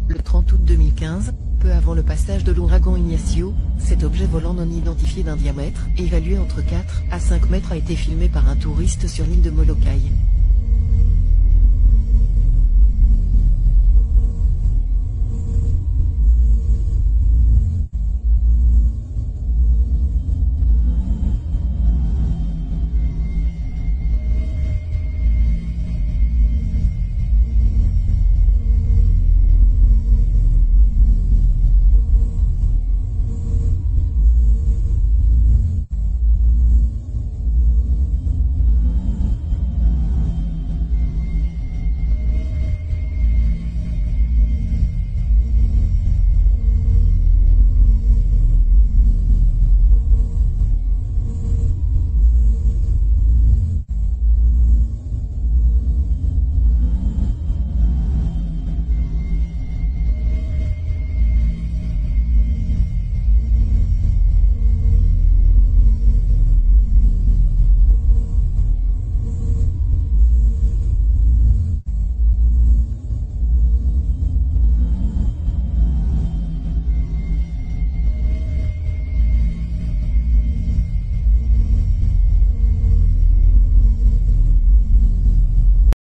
Le 30 août 2015, peu avant le passage de l'ouragan Ignacio, cet objet volant non identifié d'un diamètre, évalué entre 4 à 5 mètres a été filmé par un touriste sur l'île de Molokai.